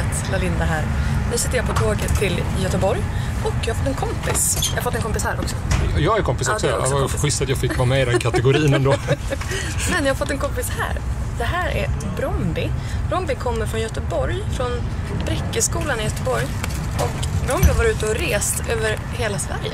internet, Lalinda här. Nu sitter jag på tåget till Göteborg och jag har fått en kompis. Jag har fått en kompis här också. Jag är kompis också. Ja, jag var schysst att jag fick vara med i den kategorin ändå. Men jag har fått en kompis här. Det här är Bromby. Bromby kommer från Göteborg, från Bräckeskolan i Göteborg. Och Bromby har varit ute och rest över hela Sverige.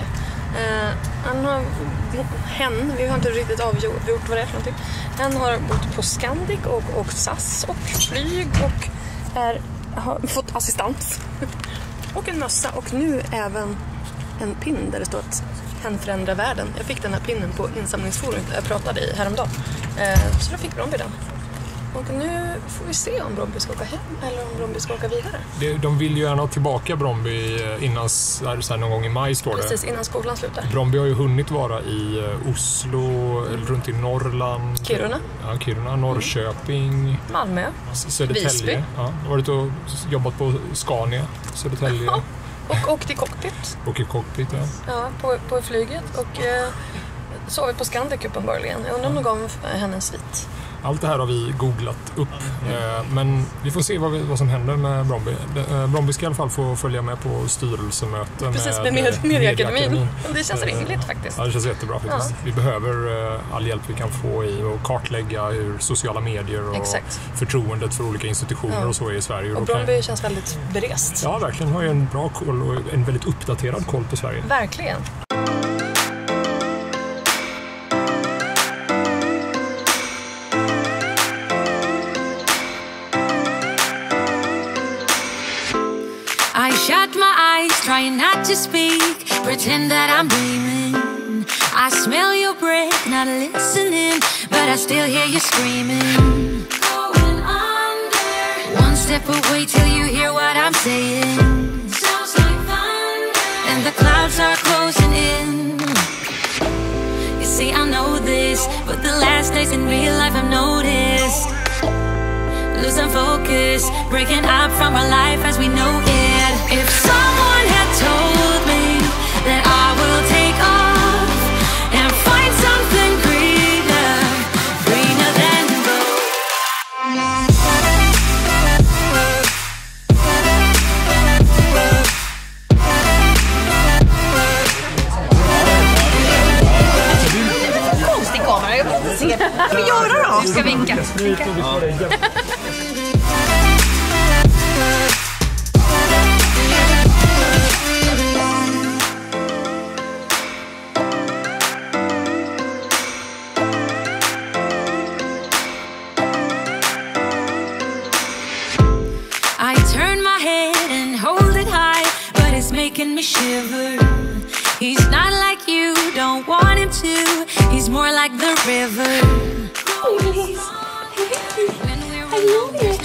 Vi har inte riktigt avgjort vad det är för någonting. Han har bott på Scandic och SAS och flyg och har fått assistent och en mössa och nu även en pin där det står att hen förändrar världen. Jag fick den här pinnen på insamlingsforumet jag pratade i häromdagen. Så då fick Bromby den. Och nu får vi se om Bromby ska åka hem eller om Bromby ska åka vidare. De vill ju gärna ha tillbaka Bromby innan så här någon gång i maj står det. Precis, innan skolan slutar. Bromby har ju hunnit vara i Oslo, runt i Norrland. Kiruna. Ja, Kiruna, Norrköping. Malmö. Södertälje. Visby. Ja, varit och jobbat på Scania, Södertälje. Ja, och åkt i cockpit. Och i cockpit, ja. Ja, på flyget och sovit på Scandic uppenbarligen. Jag undrar om de gav henne en svit. Allt det här har vi googlat upp, men vi får se vad som händer med Bromby. Bromby ska i alla fall få följa med på styrelsemöte. Precis, med Medieakademin. Det känns rimligt faktiskt. Ja, det känns jättebra faktiskt. Ja. Vi behöver all hjälp vi kan få i att kartlägga hur sociala medier och förtroendet för olika institutioner och så är i Sverige. Och Bromby känns väldigt berest. Ja, verkligen. Har ju en bra koll och en väldigt uppdaterad koll på Sverige. Verkligen. I shut my eyes, trying not to speak, pretend that I'm dreaming. I smell your breath, not listening, but I still hear you screaming. Going under. One step away till you hear what I'm saying. Sounds like thunder. And the clouds are closing in. You see, I know this, but the last days in real life I've noticed. Losing focus, breaking up from our life as we know it. If someone had told me that I will take off and find something greener, greener than gold. Konstig kamera, jag vill inte se. Vad ska vi göra då? Du ska vinka. I turn my head and hold it high, but it's making me shiver. He's not like you, don't want him to. He's more like the river. I love it.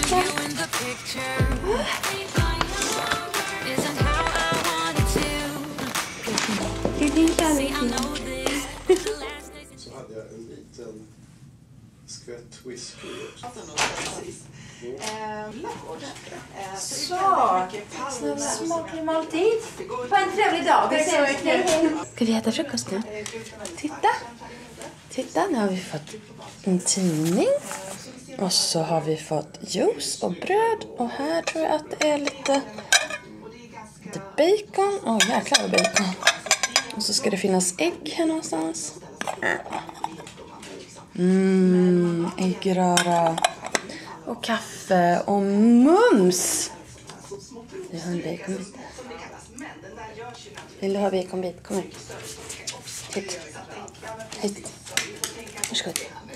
Det är din kärlek. Så hade jag en liten skvätt whisky. Så, smaklig måltid på en trevlig dag. Ska vi äta frukost nu? Titta, nu har vi fått en tidning. Och så har vi fått juice och bröd. Och här tror jag att det är lite bacon. Åh, jäklar vad bacon. Och så ska det finnas ägg här någonstans. Äggröra. Och kaffe och mums. Vi har en baconbit. Vill du ha baconbit? Kom här. Titt. Hit. Varsågod.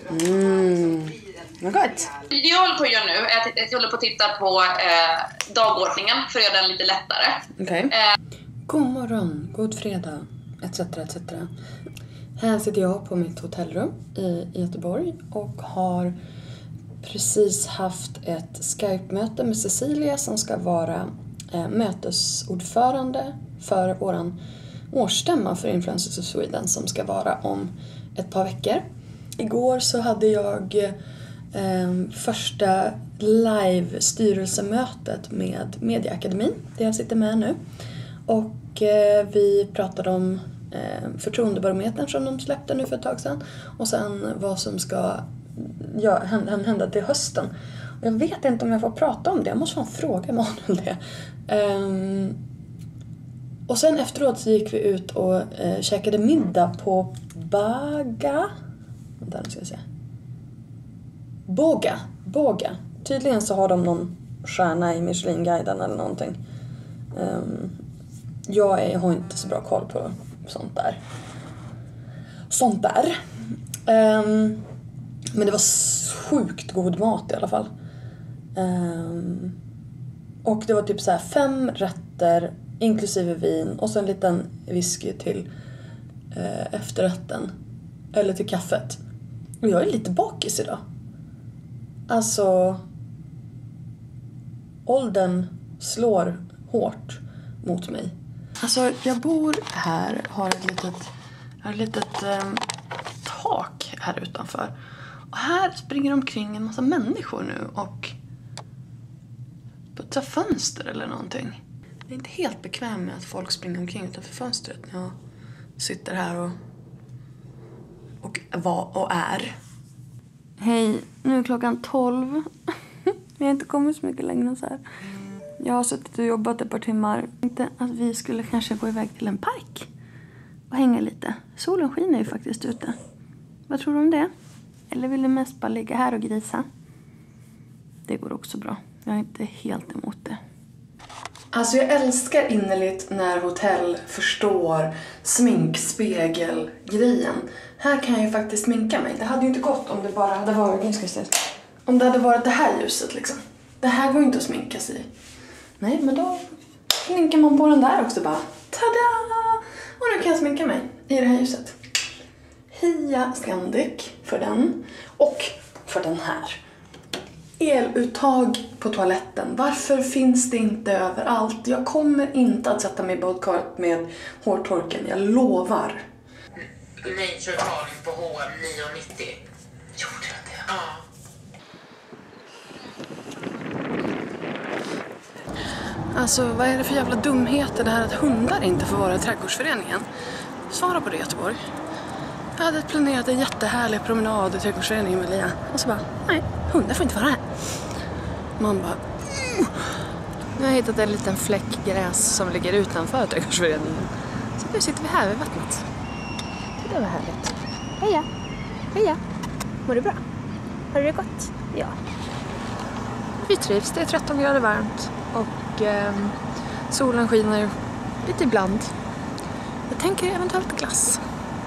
Vad gott. Det jag håller på att göra nu är att jag håller på att titta på dagordningen för att göra den lite lättare. Okej. God morgon, god fredag, etc. etc. Här sitter jag på mitt hotellrum i Göteborg och har precis haft ett Skype-möte med Cecilia som ska vara mötesordförande för våran årsstämma för Influencers of Sweden som ska vara om ett par veckor. Igår så hade jag första live-styrelsemötet med Medieakademin, där jag sitter med nu. Och vi pratade om förtroendebarometern som de släppte nu för ett tag sedan. Och sen vad som ska hända till hösten. Jag vet inte om jag får prata om det. Jag måste fan fråga Emanuel det. Och sen efteråt så gick vi ut och käkade middag på Baga. Vänta, nu ska jag se. Båga. Tydligen så har de någon stjärna i Michelin-guiden eller någonting. Jag har inte så bra koll på sånt där. Men det var sjukt god mat i alla fall. Och det var typ så här 5 rätter inklusive vin och så en liten whisky till efterrätten. Eller till kaffet. Och jag är lite bakis idag. Alltså, åldern slår hårt mot mig. Alltså, jag bor här, har ett litet tak här utanför. Och här springer omkring en massa människor nu och putsar fönster eller någonting. Jag är inte helt bekväm med att folk springer omkring utanför fönstret när jag sitter här och är. Hej, nu är klockan 12. Vi har inte kommit så mycket längre så här. Jag har suttit och jobbat ett par timmar. Jag tänkte att vi skulle kanske gå iväg till en park och hänga lite. Solen skiner ju faktiskt ute. Vad tror du om det? Eller vill du mest bara ligga här och grisa? Det går också bra. Jag är inte helt emot det. Alltså jag älskar innerligt när hotell förstår sminkspegel-grejen. Här kan jag ju faktiskt sminka mig. Det hade ju inte gått om det bara hade varit... Om det hade varit det här ljuset liksom. Det här går inte att sminka sig i. Nej, men då sminkar man på den där också bara. Tada! Och nu kan jag sminka mig i det här ljuset. Heja Scandic för den. Och för den här. Eluttag på toaletten. Varför finns det inte överallt? Jag kommer inte att sätta mig i badkaret med hårtorken. Jag lovar. Nature Park på H&M 9,90. Gjorde jag det? Ja. Alltså, vad är det för jävla dumheter det här att hundar inte får vara i trädgårdsföreningen? Svara på det, Göteborg. Jag hade planerat en jättehärlig promenad i trädgårdsföreningen med Lia. Och så bara, nej, hundar får inte vara här. Man bara... Nu har jag hittat en liten fläck gräs som ligger utanför trädgårdsföreningen. Så nu sitter vi här vid vattnet. Det var härligt. Heja! Heja! Mår du bra? Har du det gott? Ja. Vi trivs, det är 13 grader varmt. Och solen skiner lite ibland. Jag tänker eventuellt glass.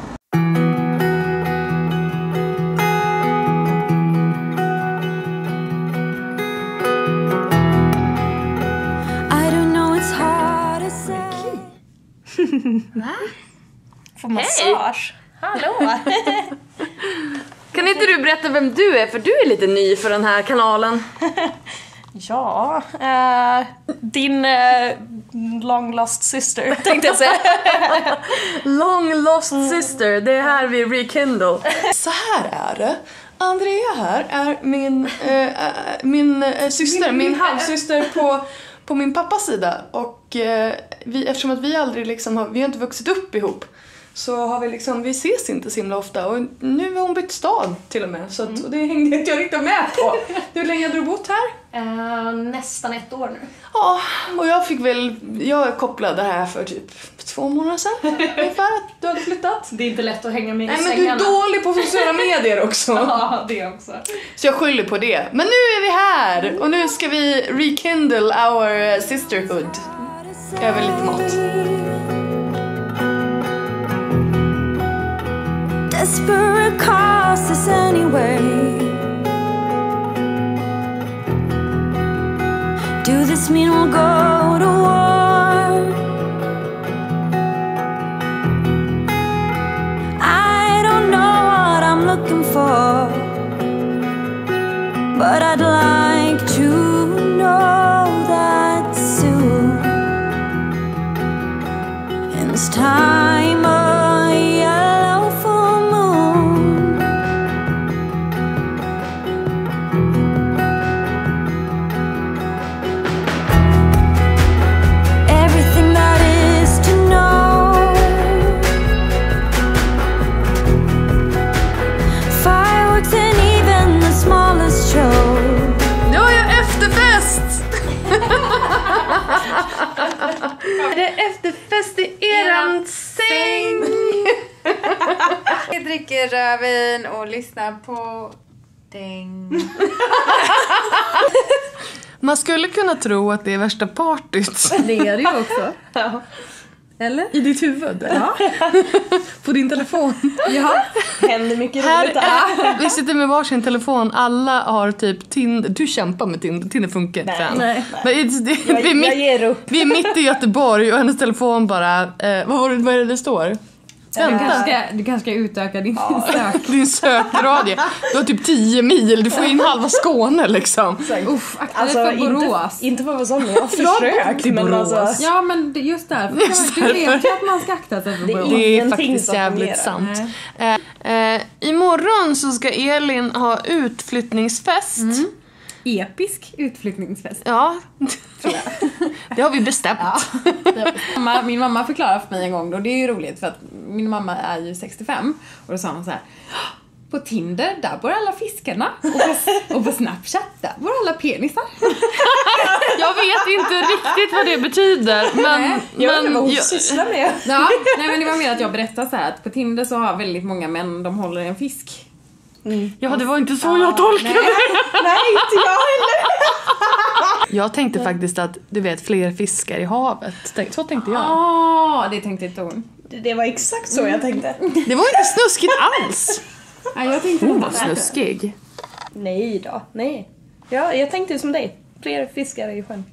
Får massage. Hallå! Kan inte du berätta vem du är? För du är lite ny för den här kanalen. Ja, din long lost sister tänkte jag säga. Long lost sister, det är här vi rekindle. Så här är det. Andrea här är min syster, min halvsyster på min pappas sida. Och eftersom att vi aldrig liksom vi har inte vuxit upp ihop, så har vi ses inte så himla ofta. Och nu har hon bytt stad till och med. Så att, och det hängde inte jag riktigt med på. Hur länge har du bott här? Nästan 1 år nu. Ja, och jag kopplade här för typ 2 månader sedan. Ungefär att du hade flyttat. Det är inte lätt att hänga med i Nej, svängarna. men du är dålig på sociala medier också. Ja, det också. Så jag skyller på det. Men nu är vi här. Och nu ska vi rekindle our sisterhood. Över lite mat. Desperate causes anyway. Do this mean we'll go to war? I don't know what I'm looking for, but I'd like to know that soon. In this time of yellow full moon, everything that is to know, fireworks and even the smallest show. dricker rödvin och lyssnar på däng. Man skulle kunna tro att det är värsta partyt. Det är det ju också. Ja. Eller? I ditt huvud? Ja. På din telefon? Ja. Händer mycket roligt där. Vi sitter med varsin telefon. Alla har typ Tinder. Du kämpar med Tinder. Tinder funkar inte. Nej. Men jag ger upp. Vi är mitt i Göteborg och hennes telefon bara... vad är det står? Du kanske ska utöka din din sökradie. Du har typ 10 mil. Du får in halva Skåne liksom. Uff, alltså, inte för vad som jag har försökt. Men alltså. Ja, men just där. Du vet ju att man ska akta sig för Borås. Det är faktiskt jävligt sant. Imorgon så ska Elin ha utflyttningsfest. Episk utflyttningsfest. Ja, det har vi bestämt. Ja. Min mamma förklarade för mig en gång då, det är ju roligt för att min mamma är ju 65 och då sa hon så här: på Tinder, där bor alla fiskarna och på Snapchat, där bor alla penisar. Jag vet inte riktigt vad det betyder, men vad sysslar med. Ja, nej, men det var mer att jag berättade så här att på Tinder så har väldigt många män, de håller en fisk. Ja, det var inte så jag tolkade det. Nej, inte jag heller. Jag tänkte faktiskt att, du vet, fler fiskar i havet. Så tänkte jag. Det tänkte inte hon. Det var exakt så jag tänkte. Det var inte snuskigt alls. Ja, jag tänkte hon var snuskig. Nej då, nej. Ja, jag tänkte som dig. Fler fiskar i sjön.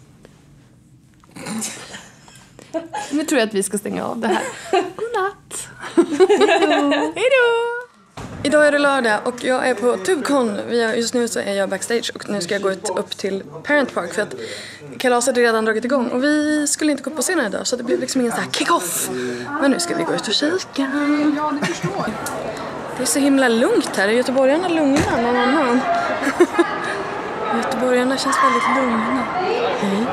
Nu tror jag att vi ska stänga av det här. Godnatt. Hejdå. Idag är det lördag och jag är på Tubcon. Just nu så är jag backstage och nu ska jag gå upp till Parent Park för att kalaset är redan dragit igång. Och vi skulle inte gå på scenen idag så det blev liksom ingen så här kick-off. Men nu ska vi gå ut och kika. Ja, det förstår. Det är så himla lugnt här. Är göteborgarna lugna någon annan? Göteborgarna känns väldigt lugna. Hej.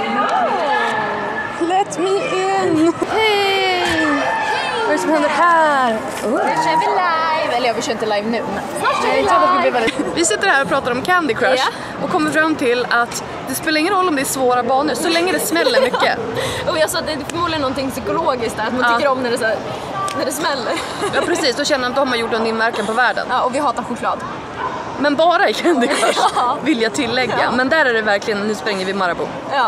Let me in! Hej! Vad är det som händer här? Nu kör vi live. Eller vi kör inte live nu, men snart kör vi live. Vi sitter här och pratar om Candy Crush och kommer fram till att det spelar ingen roll om det är svåra banor så länge det smäller mycket. Och jag sa att det är förmodligen någonting psykologiskt där, att man tycker om när det smäller. Ja, precis. Då känner man att de har gjort en inverkan på världen. Ja, och vi hatar choklad. Men bara i Candy Crush vill jag tillägga. Ja. Men där är det verkligen, nu spränger vi Marabou. Ja.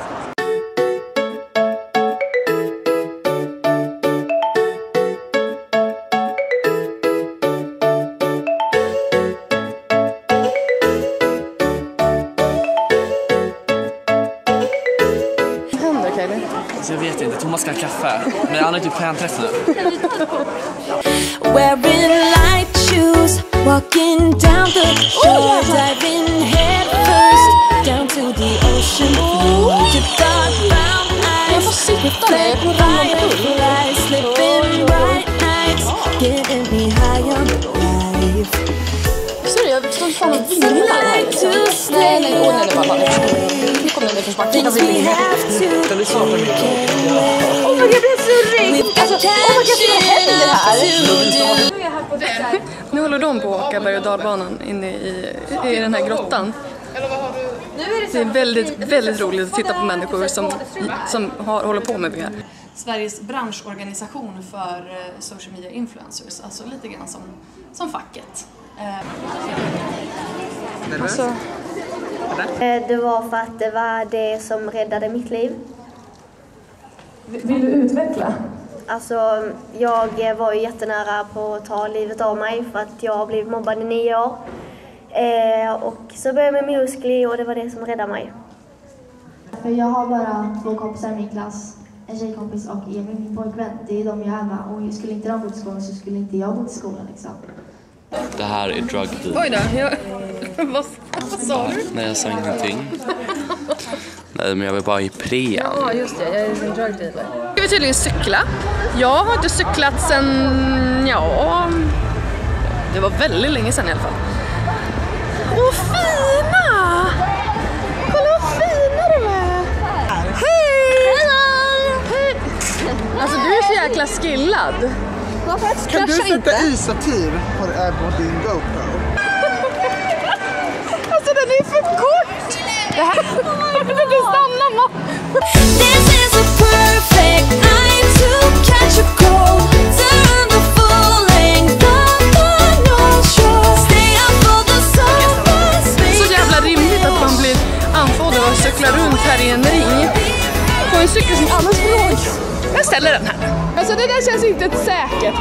Jag vet inte, Thomas ska ha kaffe. Men han är typ stjärnträff nu. Wearing light shoes, walking down the shore, diving head first down to the ocean floor. To dark brown eyes, flat fireflies, slipping bright nights, getting me high on life. Sorry, jag står fan och vinglar här. Nej, det var bara nu kommer det försvart. Kan du svara på mig? Oh my god, det är så rikt! Alltså, oh my god, vad händer här? Nu håller de på att åka berg- och dalbanan inne i den här grottan. Det är väldigt, väldigt roligt att titta på människor som håller på med det här. Sveriges branschorganisation för social media influencers, alltså lite grann som facket. Alltså. Det var för att det var det som räddade mitt liv. Vill du utveckla? Alltså, jag var ju jättenära på att ta livet av mig för att jag har blivit mobbad i 9 år. Och så började jag med Musically och det var det som räddade mig. För jag har bara 2 kompisar i min klass, en tjejkompis och Emil, min pojkvän. Det är de jag är med och skulle inte de gå till skolan så skulle inte jag gå till skolan liksom. Det här är drug deal. Oj då, vad sa du? Nej, jag sa ingenting. Nej, men jag var bara i prean. Ja, just det. Jag är en drug dealer. Ska vi tydligen cykla? Jag har inte cyklat sen... Ja... Det var väldigt länge sedan i alla fall. Åh, fina! Kolla vad fina de är! Hej! Hej! Alltså, du är så jäkla skillad. Kan du sätta i-stativ på din GoPro? Alltså den är för kort! Det här... Du stannar man! This is a perfect night to catch a cold. Turn the full length cykla runt här i en ring på en cykel som annars låg. Jag ställer den här. Alltså det där känns inte säkert.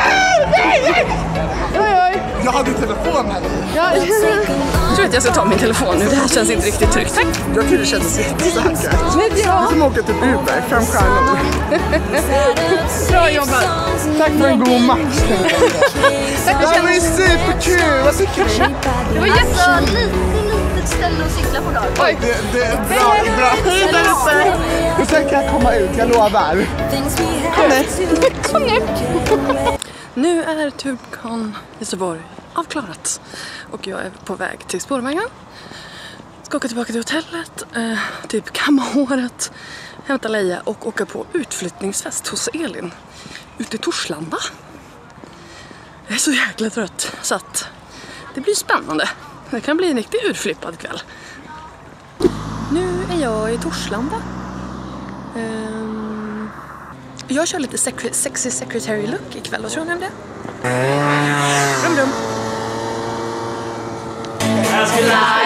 Oj. Jag hade telefon här. Ja, jag tror att jag ska ta min telefon nu. Det här känns inte riktigt tryggt. Tack. Jag tycker det känns jättesäkert. Det är som åker till Uber, 5 stjärnor. Bra jobbat. Tack för en god match. Det här var ju superkul. Vad tycker du? Det var jättelitet ställe att cykla på dag. Oj, det är bra. Nu ska jag komma ut, jag lovar. Kom nu. Nu är Tubcon Göteborg avklarat. Och jag är på väg till spårvagnen. Ska åka tillbaka till hotellet, typ kamma håret, hämta Leia och åka på utflyttningsfest hos Elin ute i Torslanda. Jag är så jäkla trött så att det blir spännande. Det kan bli en riktigt urflippad kväll. Nu är jag i Torslanda. Jag kör lite sexy secretary look ikväll. Vad tror ni om det? Rum.